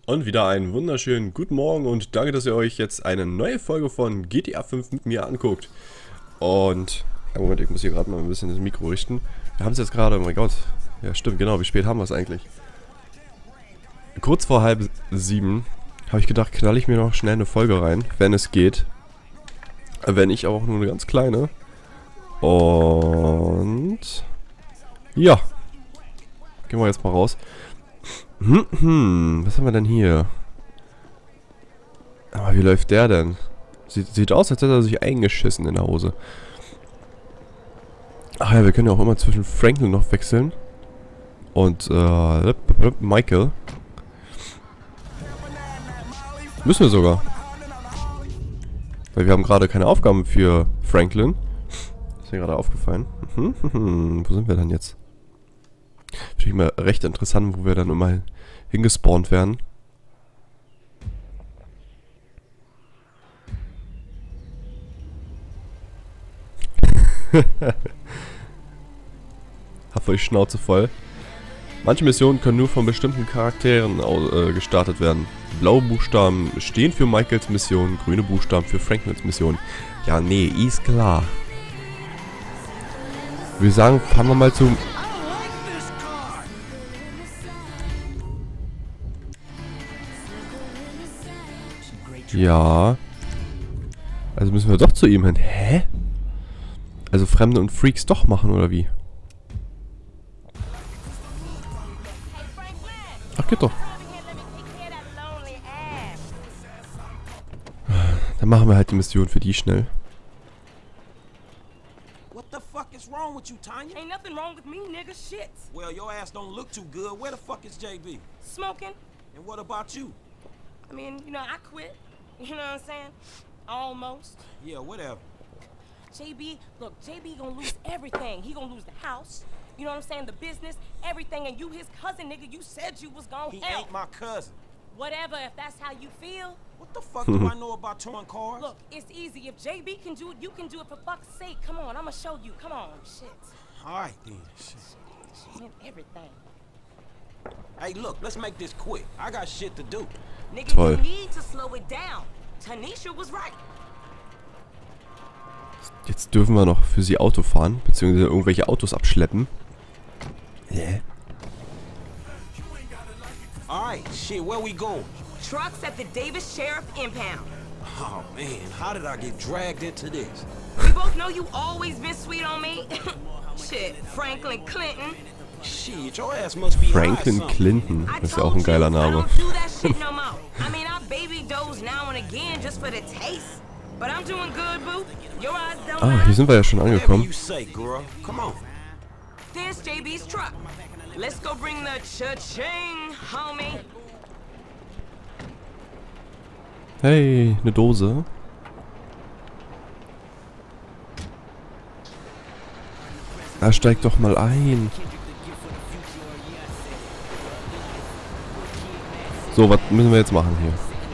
Und wieder einen wunderschönen guten Morgen und danke, dass ihr euch jetzt eine neue Folge von GTA 5 mit mir anguckt. Und, Moment, ich muss hier gerade mal ein bisschen das Mikro richten. Wir haben es jetzt gerade, oh mein Gott. Ja stimmt, genau, wie spät haben wir es eigentlich? Kurz vor 6:30 habe ich gedacht, knall ich mir noch schnell eine Folge rein, wenn es geht. Wenn ich auch nur eine ganz kleine. Und ja, gehen wir jetzt mal raus. Was haben wir denn hier? Aber wie läuft der denn? Sieht aus, als hätte er sich eingeschissen in der Hose. Ach ja, wir können ja auch immer zwischen Franklin noch wechseln. Und Michael. Müssen wir sogar. Weil wir haben gerade keine Aufgaben für Franklin. Ist mir gerade aufgefallen. Wo sind wir denn jetzt? Finde ich immer recht interessant, wo wir dann immer hingespawnt werden. Hab voll die Schnauze voll. Manche Missionen können nur von bestimmten Charakteren gestartet werden. Blaue Buchstaben stehen für Michaels Mission, grüne Buchstaben für Franklins Mission. Ja, nee, ist klar. Wir sagen, fahren wir mal zu... Ja. Also müssen wir doch zu ihm hin. Hä? Also Fremde und Freaks doch machen, oder wie? Ach, geht doch. Dann machen wir halt die Mission für die schnell. What the fuck is wrong with you, Tanya? Ain't nothing wrong with me, nigga. Shit. Well, your ass don't look too good. Where the fuck is JB? Smoking. And what about you? I mean, you know, I quit. You know what I'm saying? Almost. Yeah, whatever. JB, look, JB gonna lose everything. He gonna lose the house. You know what I'm saying? The business, everything. And you, his cousin, nigga, you said you was gonna He help. ain't my cousin. Whatever, if that's how you feel. What the fuck do I know about towing cars? Look, it's easy. If JB can do it, you can do it for fuck's sake. Come on, I'ma show you. Come on, shit. All right, then. Shit. Shit and everything. Hey, look, let's make this quick. I got shit to do. Nigga, Toll. you need to slow it down. Tanisha was right. Jetzt dürfen wir noch für sie Auto fahren, beziehungsweise irgendwelche Autos abschleppen. All right, shit, where we going? Trucks at the Davis Sheriff Impound. Oh, man, how did I get dragged into this? We both know you always been sweet on me. Shit, Franklin Clinton. Shit, your ass must be Franklin high or something. Clinton. I Das ist ja auch told ein geiler you, I Name. don't do that shit no more. I mean, I baby doze now and again just for the taste. But I'm doing good, boo. Your eyes don't Ah, lie. hier sind wir ja schon Whatever angekommen. you say, girl. Come on. There's JB's truck. Let's go bring the cha-ching, homie. Hey, eine Dose. Na, steig doch mal ein. So, was müssen wir jetzt machen hier?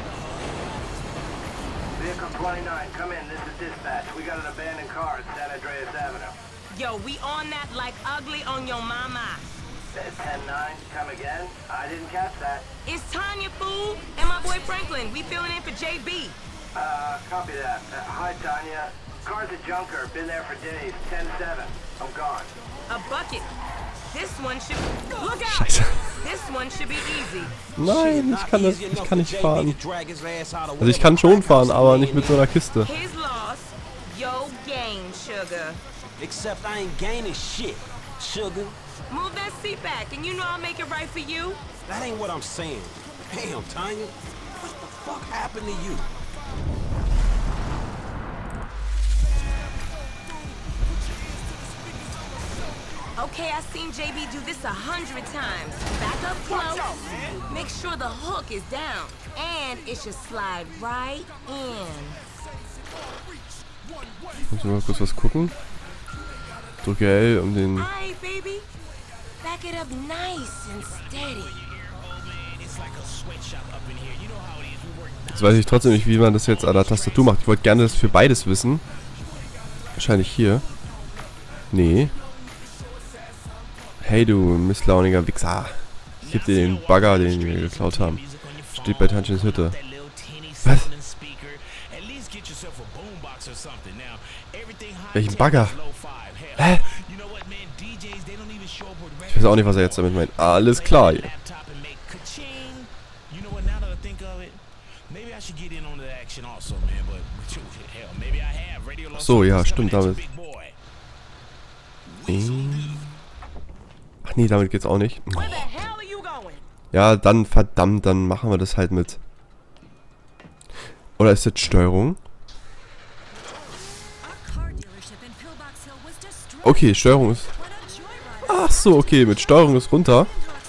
Vehicle 29, come in. This is dispatch. We got an abandoned car at San Andreas Avenue. Yo, we on that like ugly on your mama. 10-9, come again? I didn't catch that. It's Tanya, fool, and my boy Franklin. We filling in for JB. Copy that. Hi, Tanya. Car's a junker. Been there for days. 10-7. I'm gone. A bucket. This one should... Look out! Scheiße. This one should be easy. Nein, ich kann nicht fahren. Also Also ich kann schon fahren, aber nicht mit so einer Kiste. His loss, your gain, sugar. Except I ain't gaining shit, sugar. Move that seat back, and you know I'll make it right for you. That ain't what I'm saying. Damn, Tanya. What the fuck happened to you? Okay, I've seen JB do this 100 times. Back up close. Make sure the hook is down. And it should slide right in. Muss ich mal kurz was gucken. Drücke L, um den... Alright, baby. Back it up nice and steady. Jetzt weiß ich trotzdem nicht, wie man das jetzt an der Tastatur macht. Ich wollte gerne das für beides wissen. Wahrscheinlich hier. Nee. Hey du misslauniger Wichser. Ich geb dir den Bagger, den wir geklaut haben. Steht bei Tanchins Hütte. Was? Welchen Bagger? Hä? Ich weiß auch nicht, was er jetzt damit meint. Alles klar. Ach so, ja, stimmt, damit. Ach nee, damit geht's auch nicht. Ja, dann verdammt, dann machen wir das halt mit. Oder ist das Steuerung? Okay, Steuerung ist... Ach so, okay, mit Steuerung ist runter.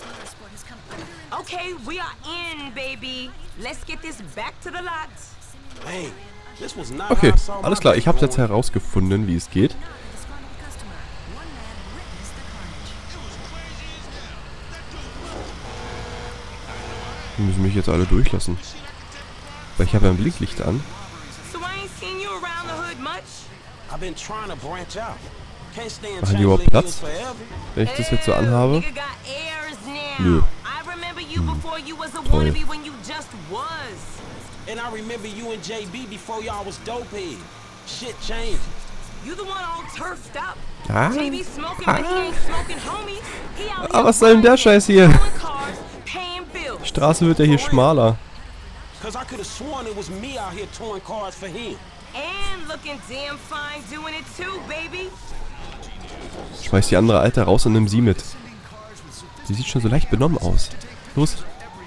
Okay, we are in, baby. Let's get this back to the lot. Hey, this was not Okay, how I saw my alles klar. Ich habe day jetzt going. herausgefunden, wie es geht. Die müssen mich jetzt alle durchlassen. Weil ich habe ja ein Blinklicht an. So I ain't seen you around the hood much. I've been trying to branch out. Can't stay in Machen die überhaupt Chamberlain Platz? Hills forever. Wenn ich das jetzt so anhabe. Nigga got airs now. Nö. I remember you before you was a wannabe when you just was. And I remember you and JB before y'all was dopehead. Shit changed. You the one all turfed up. Ah. JB smoking, but he ain't smoking homies. He out Ah, here was soll denn der Scheiß hier? blowing cars, paying bills. Die Straße wird ja hier schmaler. Cause I could have sworn it was me out here touring cars for him. And looking damn fine doing it too, baby. Schmeiß die andere Alte raus und nimm sie mit. Die sieht schon so leicht benommen aus. Los.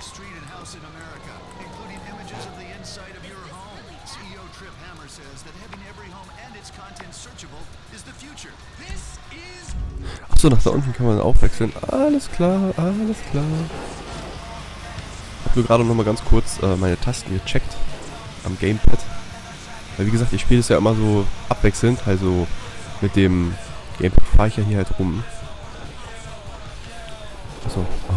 Achso, nach da unten kann man auch wechseln. Alles klar, alles klar. Ich habe nur gerade noch mal ganz kurz meine Tasten gecheckt am Gamepad. Weil wie gesagt, ich spiele es ja immer so abwechselnd, also mit dem Gamepad fahre ich ja hier halt rum. Achso. Oh.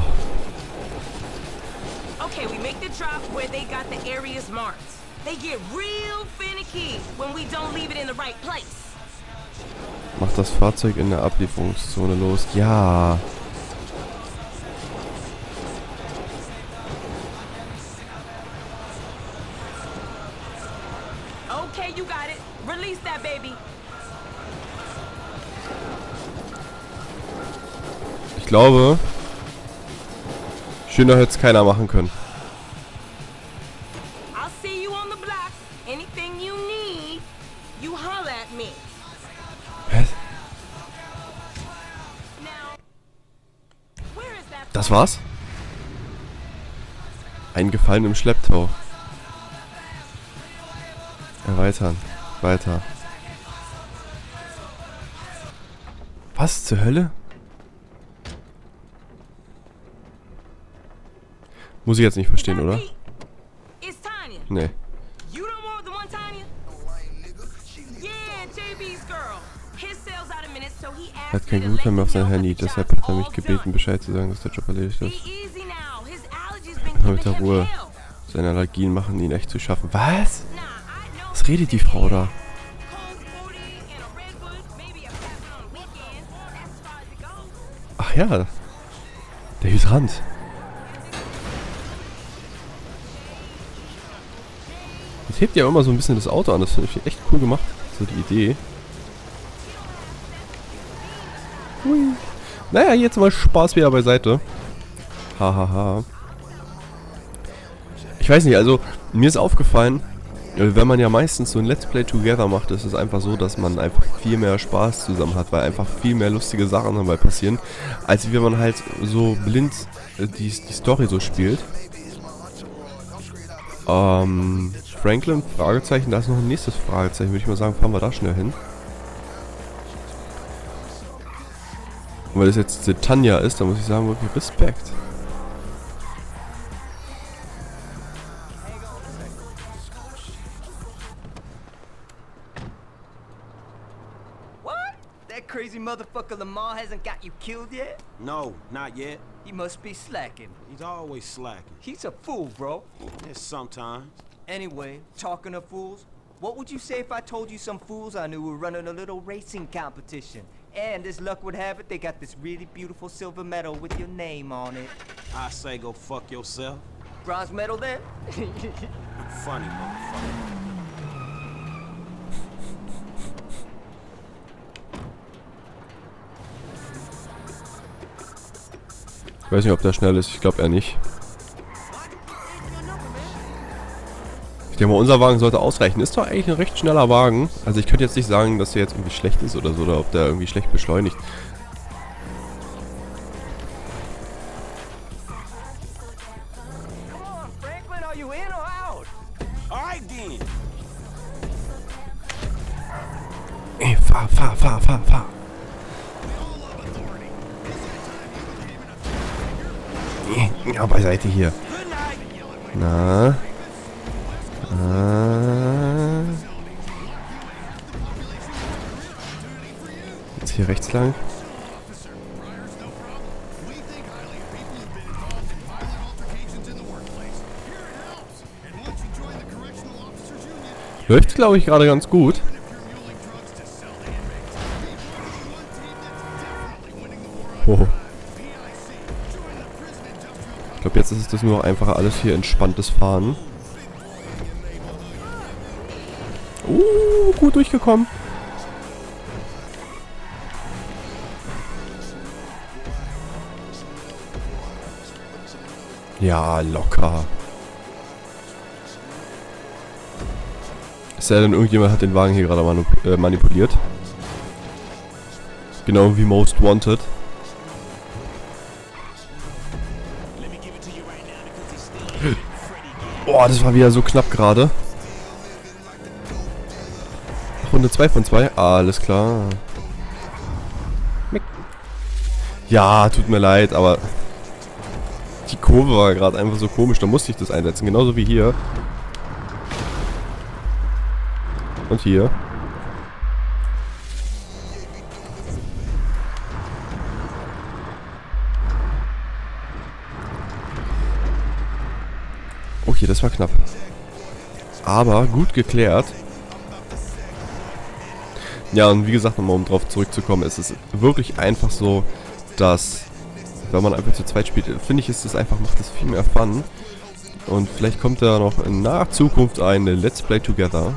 Okay, we make the drop where they got the areas marked. They get real finicky when we don't leave it in the right place. Macht das Fahrzeug in der Ablieferungszone los. Ja. Okay, you got it. Release that baby. Ich glaube, schöner hätte es keiner machen können. I'll see you on the block. Anything you need, you holler at me. Was? Now, where is that? Das war's? Ein Gefallen im Schlepptau. Erweitern. Weiter. Was zur Hölle? Muss ich jetzt nicht verstehen, oder? It's Tanya. Nee. You don't want the one Tanya? Yeah, JB's girl. His sales out a minute, so he Er hat asked kein me to Guthaben mehr let auf you sein know Handy, that the deshalb job's hat er mich all gebeten, done. Bescheid zu sagen, dass der Job erledigt Be ist. easy now. His allergies been Mal mit giving der him Ruhe. hell. Seine Allergien machen ihn echt zu schaffen. Was? Nah, I know Was redet die Frau da? cold booty and a redwood, maybe a fat one on the weekend. That's as far as it goes. Ach ja. Der Hydrant. Das hebt ja immer so ein bisschen das Auto an. Das finde ich echt cool gemacht. So die Idee. Hui. Naja, jetzt mal Spaß wieder beiseite. Hahaha. Ich weiß nicht, also mir ist aufgefallen, wenn man ja meistens so ein Let's Play Together macht, ist es einfach so, dass man einfach viel mehr Spaß zusammen hat, weil einfach viel mehr lustige Sachen dabei passieren, als wenn man halt so blind die Story so spielt. Franklin, Fragezeichen, da ist noch ein nächstes Fragezeichen, würde ich mal sagen, fahren wir da schnell hin. Und weil das jetzt Tanya ist, da muss ich sagen, wirklich Respekt. What? That crazy motherfucker Lamar hasn't got you killed yet? No, not yet. He must be slacking. He's always slacking. He's a fool, bro. Yeah, sometimes. Anyway, talking of fools, what would you say if I told you some fools I knew were running a little racing competition? And as luck would have it, they got this really beautiful silver medal with your name on it. I say go fuck yourself. bronze medal then? Funny motherfucker. Ich weiß nicht, ob der schnell ist. Ich glaube eher nicht. Ich denke mal, unser Wagen sollte ausreichen. Ist doch eigentlich ein recht schneller Wagen. Also ich könnte jetzt nicht sagen, dass der jetzt irgendwie schlecht ist oder so. Oder ob der irgendwie schlecht beschleunigt. Come on, Franklin, are you in or out? All right then. Ey, fahr. Ja, beiseite hier. Na. Jetzt hier rechts lang. Läuft, glaube ich, gerade ganz gut. Oh. Ich glaube, jetzt ist es nur einfacher alles hier entspanntes Fahren. Gut durchgekommen. Ja, locker. Es sei denn, irgendjemand hat den Wagen hier gerade manipuliert. Genau wie Most Wanted. Boah, das war wieder so knapp gerade. Runde 2 von 2. Alles klar. Ja, tut mir leid, aber die Kurve war gerade einfach so komisch. Da musste ich das einsetzen. Genauso wie hier. Und hier. Okay, das war knapp. Aber gut geklärt. Ja, und wie gesagt, nochmal um drauf zurückzukommen, ist es wirklich einfach so, dass, wenn man einfach zu zweit spielt, finde ich, ist es einfach, macht es viel mehr Fun. Und vielleicht kommt da noch in naher Zukunft ein Let's Play Together.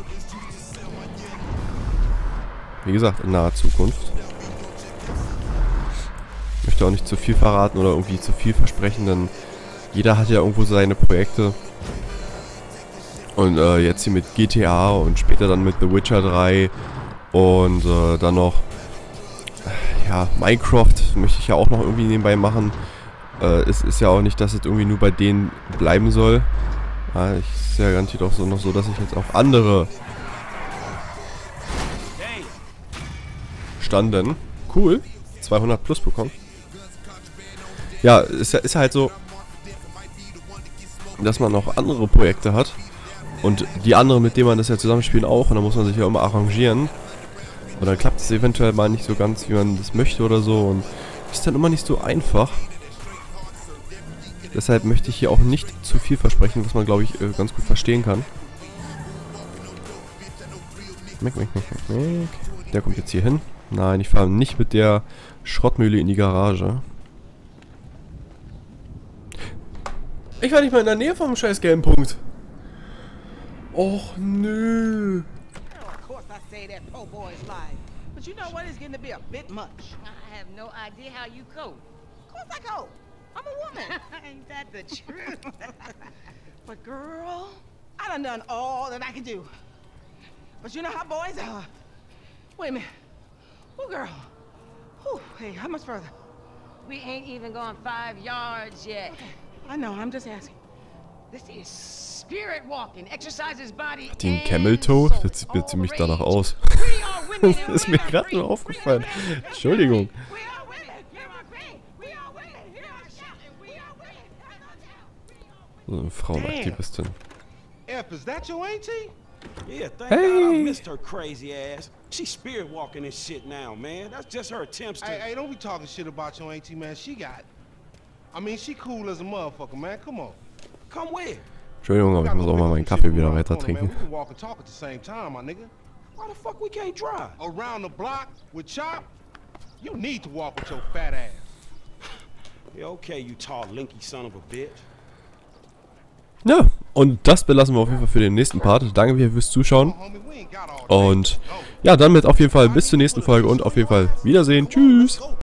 Wie gesagt, in naher Zukunft. Ich möchte auch nicht zu viel verraten oder irgendwie zu viel versprechen, denn jeder hat ja irgendwo seine Projekte. Und jetzt hier mit GTA und später dann mit The Witcher 3 und dann noch, ja, Minecraft möchte ich ja auch noch irgendwie nebenbei machen. Es ist ja auch nicht, dass es irgendwie nur bei denen bleiben soll. Ja, ich ist ja garantiert auch so noch so, dass ich jetzt auch andere standen. Cool. 200 plus bekommen. Ja, ist halt so, dass man noch andere Projekte hat. Und die anderen, mit denen man das ja zusammenspielen auch. Und da muss man sich ja immer arrangieren. Und dann klappt es eventuell mal nicht so ganz, wie man das möchte oder so. Und ist dann immer nicht so einfach. Deshalb möchte ich hier auch nicht zu viel versprechen, was man, glaube ich, ganz gut verstehen kann. Der kommt jetzt hier hin. Nein, ich fahre nicht mit der Schrottmühle in die Garage. Ich war nicht mal in der Nähe vom scheiß gelben Punkt. Och, nö. Of course I say that po' boy's lying. But you know what? It's getting to be a bit much. I have no idea how you cope. Of course I go. I'm a woman. Ain't that the truth? But girl, I done all that I can do. But you know how boys are. Wait a minute. Oh, girl. Whew, hey, how much further? We ain't even gone 5 yards yet. I know, I'm just asking. This is spirit walking. Exercise his body. Hat die einen Camel Toe? Das sieht mir ziemlich danach aus. Das ist mir gerade nur aufgefallen. Entschuldigung. So eine Frauenaktivistin. F, is that your auntie? Yeah, thank God I missed her crazy ass. She's spirit walking this shit now, man. That's just her attempts to... Hey, don't be talking shit about your auntie, man. She got it. I mean, she cool as a motherfucker, man. Come on. Come where? Entschuldigung, aber ich muss auch mal meinen Kaffee wieder weiter trinken. We can walk and talk at the same time, my nigga. Why the fuck we can't drive? Around the block with Chop? You need to walk with your fat ass. Yeah, okay, you tall, linky son of a bitch. Ja, und das belassen wir auf jeden Fall für den nächsten Part. Danke wieder fürs Zuschauen. Und ja, damit auf jeden Fall bis zur nächsten Folge und auf jeden Fall Wiedersehen. Tschüss.